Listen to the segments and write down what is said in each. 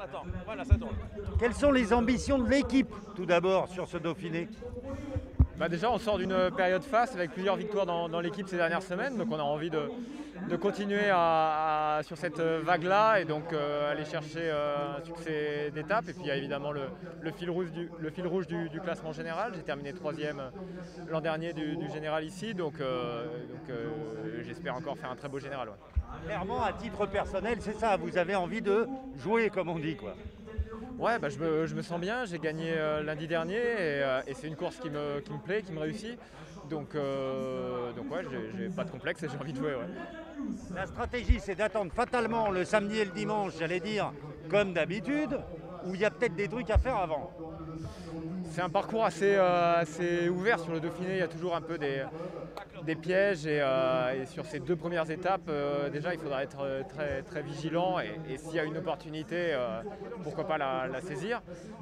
Attends, voilà, ça tourne. Quelles sont les ambitions de l'équipe, tout d'abord, sur ce Dauphiné? Déjà, on sort d'une période faste avec plusieurs victoires dans l'équipe ces dernières semaines. Donc, on a envie de continuer sur cette vague-là et donc aller chercher un succès d'étape. Et puis, il y a évidemment le fil rouge du classement général. J'ai terminé 3e l'an dernier du général ici. Donc j'espère encore faire un très beau général. Ouais. Clairement, à titre personnel, c'est ça, vous avez envie de jouer, comme on dit, quoi. Ouais, je me sens bien, j'ai gagné lundi dernier et c'est une course qui me plaît, qui me réussit. Donc ouais, j'ai pas de complexe et j'ai envie de jouer. Ouais. La stratégie, c'est d'attendre fatalement le samedi et le dimanche, j'allais dire, comme d'habitude, ou il y a peut-être des trucs à faire avant? C'est un parcours assez ouvert sur le Dauphiné, il y a toujours un peu des pièges et sur ces 2 premières étapes, déjà il faudra être très, très vigilant et s'il y a une opportunité, pourquoi pas la saisir.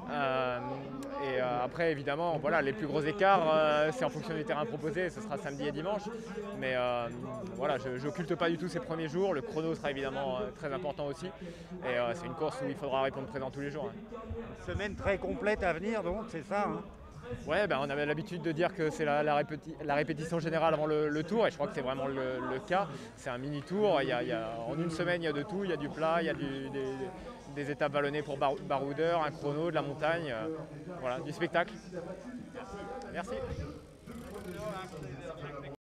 Après évidemment, voilà, les plus gros écarts, c'est en fonction du terrain proposé, ce sera samedi et dimanche. Mais voilà, je n'occulte pas du tout ces premiers jours, le chrono sera évidemment très important aussi. Et c'est une course où il faudra répondre présent tous les jours. Hein. Semaine très complète à venir, donc, c'est ça, hein? Ouais, on avait l'habitude de dire que c'est la répétition générale avant le tour et je crois que c'est vraiment le cas. C'est un mini-tour, en une semaine il y a de tout, il y a du plat, il y a des étapes vallonnées pour baroudeurs, un chrono, de la montagne, voilà, du spectacle. Merci.